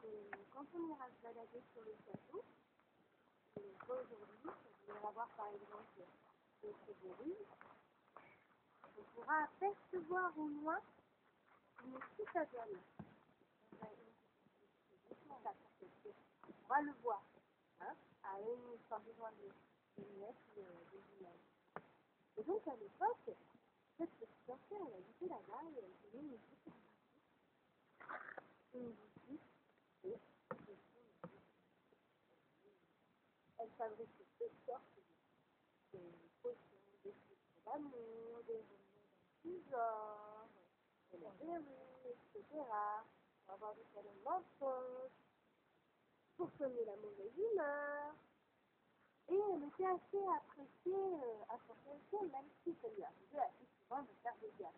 quand on ira se balader sur le plateau, pas aujourd'hui, on ira voir par exemple le Frédéric, on pourra apercevoir au loin une citadelle. On pourra le voir, hein, à une sans besoin de lunettes ou de lunettes. Et donc à l'époque, cette petite ancienne, elle habitait là-bas et elle tenait une boutique et elle fabriquait toutes sortes de potions, des filtres d'amour, des remèdes du genre, de la verrue, etc. Pour avoir des câlins mensonges, pour soigner la mauvaise humeur. Et elle était assez appréciée à son même si ça lui arrivait assez souvent de faire des gaffes.